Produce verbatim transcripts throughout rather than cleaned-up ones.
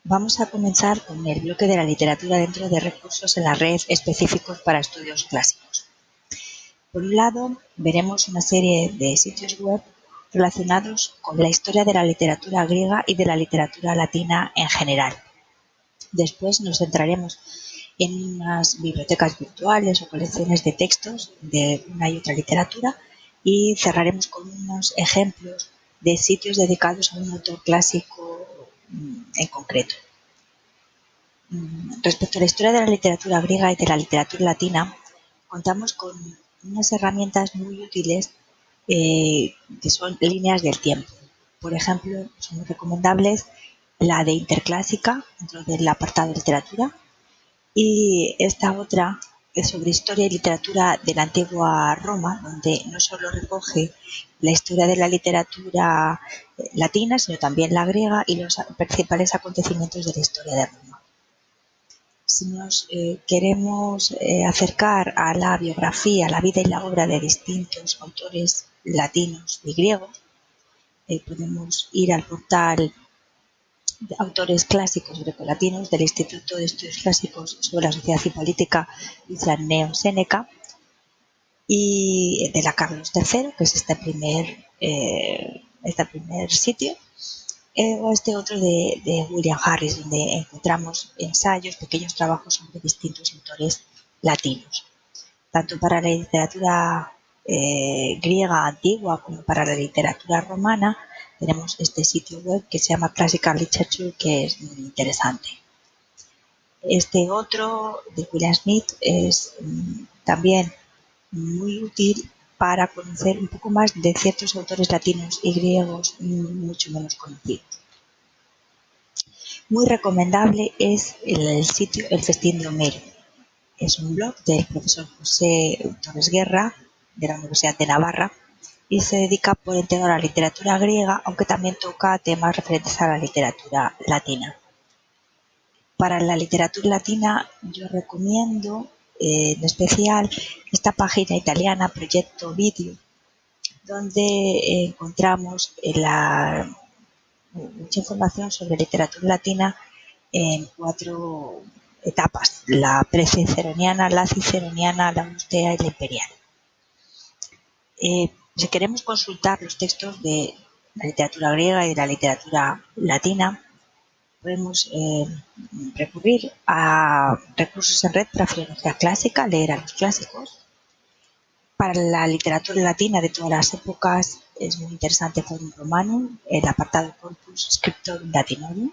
Vamos a comenzar con el bloque de la literatura dentro de recursos en la red específicos para estudios clásicos. Por un lado, veremos una serie de sitios web relacionados con la historia de la literatura griega y de la literatura latina en general. Después nos centraremos en unas bibliotecas virtuales o colecciones de textos de una y otra literatura y cerraremos con unos ejemplos de sitios dedicados a un autor clásico en concreto. Respecto a la historia de la literatura griega y de la literatura latina, contamos con unas herramientas muy útiles eh, que son líneas del tiempo. Por ejemplo, son muy recomendables la de Interclásica dentro del apartado de literatura y esta otra es sobre historia y literatura de la antigua Roma, donde no solo recoge la historia de la literatura latina, sino también la griega y los principales acontecimientos de la historia de Roma. Si nos eh, queremos eh, acercar a la biografía, a la vida y la obra de distintos autores latinos y griegos, eh, podemos ir al portal de autores clásicos grecolatinos del Instituto de Estudios Clásicos sobre la Sociedad y Política Islaneo Séneca y de la Carlos tercero, que es este primer, eh, este primer sitio. Eh, o este otro de, de William Harris, donde encontramos ensayos, pequeños trabajos sobre distintos autores latinos. Tanto para la literatura eh, griega antigua como para la literatura romana, tenemos este sitio web que se llama Classical Literature, que es muy interesante. Este otro de William Smith es mmm, también muy útil para conocer un poco más de ciertos autores latinos y griegos mucho menos conocidos. Muy recomendable es el, el sitio El Festín de Homero. Es un blog del profesor José Torres Guerra de la Universidad de Navarra y se dedica por entero a la literatura griega, aunque también toca temas referentes a la literatura latina. Para la literatura latina yo recomiendo eh, en especial esta página italiana Proyecto Video, donde eh, encontramos la, mucha información sobre literatura latina en cuatro etapas: la preciceroniana, la ciceroniana, la augustea y la imperial. Eh, si queremos consultar los textos de la literatura griega y de la literatura latina, podemos eh, recurrir a recursos en red para filología clásica, leer a los clásicos. Para la literatura latina de todas las épocas es muy interesante Forum Romanum, el apartado Corpus Scriptorum Latinorum.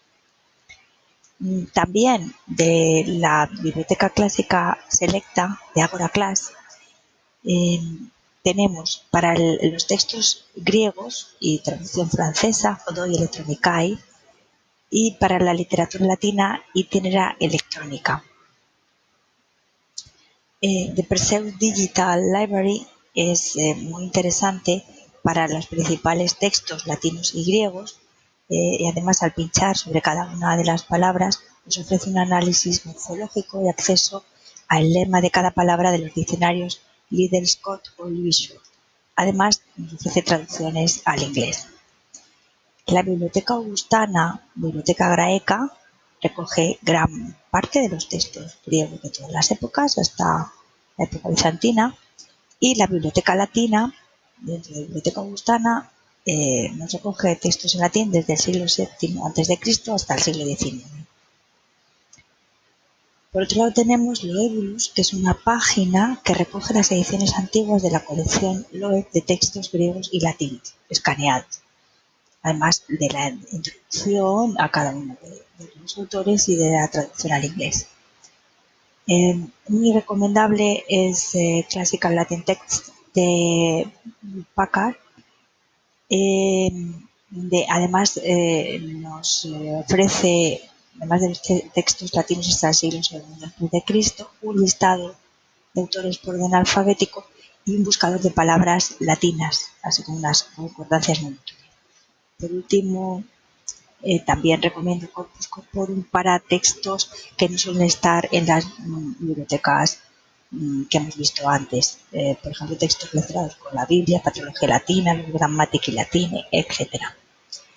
También de la Biblioteca Clásica Selecta de Agora Class eh, tenemos para el, los textos griegos y traducción francesa Hodoi Electronicae, y para la literatura latina Itinera Electrónica. Eh, The Perseus Digital Library es eh, muy interesante para los principales textos latinos y griegos. Eh, y además, al pinchar sobre cada una de las palabras, nos ofrece un análisis morfológico y acceso al lema de cada palabra de los diccionarios Liddell Scott o Lewis Short. Además, nos ofrece traducciones al inglés. La Biblioteca Augustana, Biblioteca Graeca, recoge gran parte de los textos griegos de todas las épocas hasta la época bizantina, y la Biblioteca Latina, dentro de la Biblioteca Augustana, Eh, nos recoge textos en latín desde el siglo séptimo antes de Cristo hasta el siglo diecinueve. Por otro lado tenemos Loebulus, que es una página que recoge las ediciones antiguas de la colección Loeb de textos griegos y latinos, escaneados, además de la introducción a cada uno de, de los autores y de la traducción al inglés. Eh, muy recomendable es eh, Classical Latin Text de Packard, Eh, de, además eh, nos eh, ofrece, además de los te textos latinos hasta el siglo segundo antes de Cristo, un listado de autores por orden alfabético y un buscador de palabras latinas, así como unas concordancias muy útiles. Por último, eh, también recomiendo Corpus Corporum para textos que no suelen estar en las mm, bibliotecas que hemos visto antes, eh, por ejemplo, textos relacionados con la Biblia, patrología latina, gramática y latina, etcétera.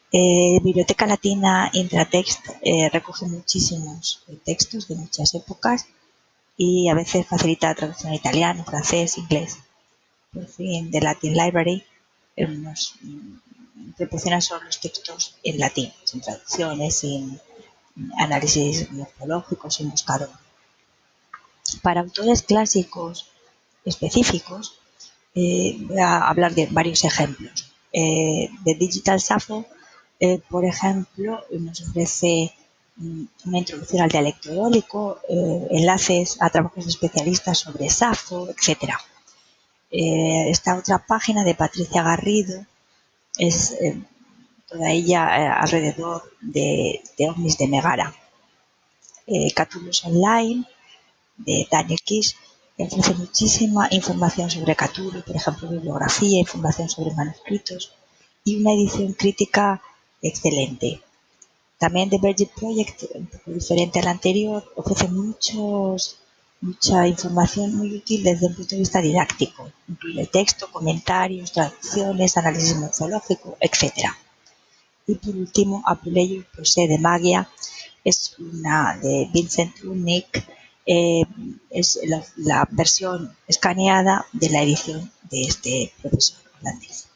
Eh, Biblioteca Latina Intratext eh, recoge muchísimos textos de muchas épocas y a veces facilita la traducción a italiano, francés, inglés. Por fin, The Latin Library eh, nos mm, proporciona solo los textos en latín, sin traducciones, sin análisis morfológicos, sin buscador. Para autores clásicos específicos, eh, voy a hablar de varios ejemplos. Eh, de Digital Sappho, eh, por ejemplo, nos ofrece mm, una introducción al dialecto eólico, eh, enlaces a trabajos especialistas sobre Sappho, etcétera. Eh, esta otra página de Patricia Garrido es eh, toda ella eh, alrededor de, de ovnis de Megara. Eh, Cthulhu's Online de Daniel Kish ofrece muchísima información sobre Cthulhu, por ejemplo, bibliografía, información sobre manuscritos y una edición crítica excelente. También The Virgin Project, un poco diferente al anterior, ofrece muchos, mucha información muy útil desde un punto de vista didáctico. Incluye texto, comentarios, traducciones, análisis morfológico, etcétera. Y por último, Apuleio Prosé de Magia es una de Vincent Unick, eh, es la, la versión escaneada de la edición de este profesor holandés.